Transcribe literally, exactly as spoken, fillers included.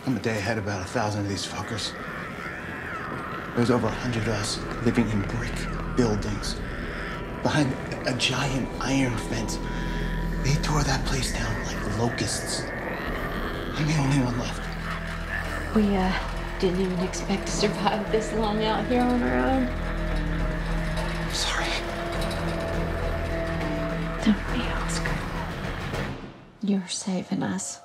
I'm a day ahead of about a thousand of these fuckers. There's over a hundred of us living in brick buildings behind a giant iron fence. They tore that place down like locusts. I'm the only one left. We, uh, didn't even expect to survive this long out here on our own. I'm sorry. Don't be, Oscar. You're saving us.